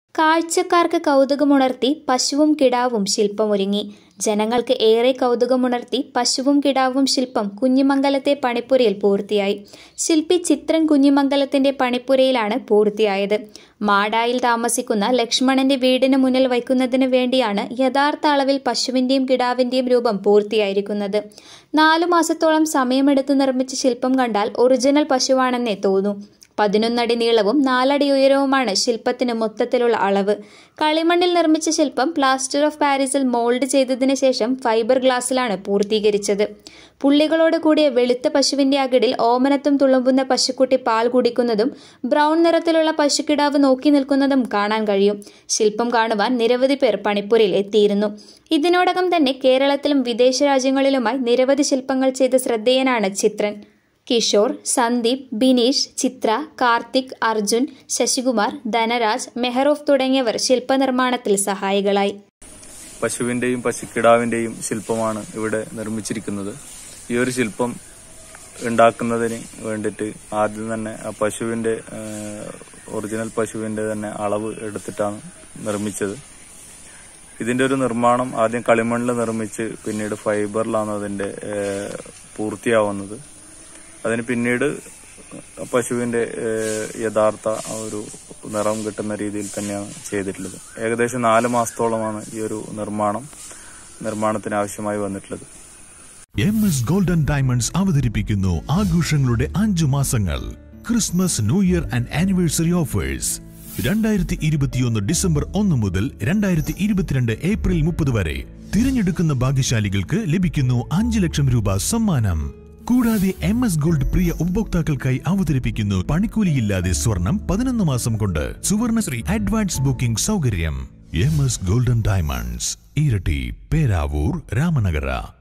കാഴ്ചക്കാർക്ക് കൗതുകമുണർത്തി പശുവും കിടാവും ശില്പമൊരുങ്ങി. ജനങ്ങൾക്ക് ഏറെ കൗതുകമുണർത്തി പശുവും കിടാവും ശില്പം കുഞ്ഞിമംഗലത്തെ പണിപ്പുരയിൽ പൂർത്തിയായി. ശില്പി ചിത്രൻ കുഞ്ഞിമംഗലത്തിന്റെ പണിപ്പുരയിലാണ് പൂർത്തിയായത്. മാടായിൽ താമസിക്കുന്ന ലക്ഷ്മണന്റെ വീടിന് മുന്നിൽ വയ്ക്കുന്നതിന് വേണ്ടിയാണ് യഥാർത്ഥ അളവിൽ പശുവിന്റെയും കിടാവിന്റെയും രൂപം പൂർത്തിയായിരിക്കുന്നത്. 4 മാസത്തോളം സമയമെടുത്ത് നിർമ്മിച്ച ശില്പം കണ്ടാൽ ഒറിജിനൽ പശുവാണെന്നേ തോന്നൂ. 11 അടി നീളവും 4 അടി ഉയരവുമാണ് ശില്പത്തിന് മൊത്തത്തിലുള്ള അളവ്. കളിമണ്ണിൽ നിർമ്മിച്ച ശില്പം പ്ലാസ്റ്റർ ഓഫ് പാരീസിൽ മോൾഡ് ചെയ്തതിനു ശേഷം ഫൈബർ ഗ്ലാസിലാണ് പൂർത്തീകരിച്ചത്. പുള്ളികളോട് കൂടിയ വെളുത്ത പശുവിന്റെ അകിടിൽ ഓമനത്തും തുളുമ്പുന്ന പശുക്കുട്ടി പാൽ കുടിക്കുന്നതും ബ്രൗൺ നിറത്തിലുള്ള പശുക്കിടാവ് നോക്കി നിൽക്കുന്നതും കാണാൻ കഴിയും. ശില്പം കാണുവാൻ നിരവധി പേർ പണിപ്പുരയിൽ എത്തിയിരുന്നു. ഇതിനോടകം തന്നെ കേരളത്തിലും വിദേശ രാജ്യങ്ങളിലുമായി നിരവധി ശില്പങ്ങൾ ചെയ്ത ശ്രദ്ധേയനാണ് ചിത്രൻ. കിഷോർ, സന്ദീപ്, ബിനീഷ്, ചിത്ര, കാർത്തിക്, അർജുൻ, ശശികുമാർ, ധനരാജ്, മെഹറൂഫ് തുടങ്ങിയവർ ശില്പനിർമ്മാണത്തിൽ സഹായികളായി. പശുവിന്റെയും പശുക്കിടാവിന്റെയും ശില്പമാണ് ഇവിടെ നിർമ്മിച്ചിരിക്കുന്നത്. ഈ ഒരു ശില്പം ഉണ്ടാക്കുന്നതിന് വേണ്ടിയിട്ട് ആദ്യം തന്നെ ആ പശുവിന്റെ ഒറിജിനൽ പശുവിന്റെ തന്നെ അളവ് എടുത്തിട്ടാണ് നിർമ്മിച്ചത്. ഇതിന്റെ ഒരു നിർമ്മാണം ആദ്യം കളിമണ്ണിൽ നിർമ്മിച്ച് പിന്നീട് ഫൈബറിലാണ് അതിന്റെ പൂർത്തിയാവുന്നത്. അതിന് പിന്നീട് പശുവിന്റെ യഥാർത്ഥ ഒരു നിറം കിട്ടുന്ന രീതിയിൽ തന്നെയാണ് ചെയ്തിട്ടുള്ളത്. ഏകദേശം 4 മാസത്തോളമാണ് ഈ ഒരു നിർമ്മാണത്തിന് ആവശ്യമായി വന്നിട്ടുള്ളത്. MS ഗോൾഡൻ ഡയമണ്ട്സ് അവതരിപ്പിക്കുന്നു ആഘോഷങ്ങളുടെ 5 മാസങ്ങൾ. Christmas, new year and anniversary offers. 2021 December 1 മുതൽ 2022 ഏപ്രിൽ 30 വരെ തിരഞ്ഞെടുക്കുന്ന ഭാഗ്യശാലികൾക്ക് ലഭിക്കുന്നു 5 ലക്ഷം രൂപ സമ്മാനം. കൂടാതെ MS ഗോൾഡ് പ്രിയ ഉപഭോക്താക്കൾക്കായി അവതരിപ്പിക്കുന്നു പണിക്കൂലിയില്ലാതെ സ്വർണം 11 മാസം കൊണ്ട് സുവർണശ്രീ അഡ്വാൻസ് ബുക്കിംഗ് സൗകര്യം. MS golden diamonds, Iritty, Peravoor, Ramanagara.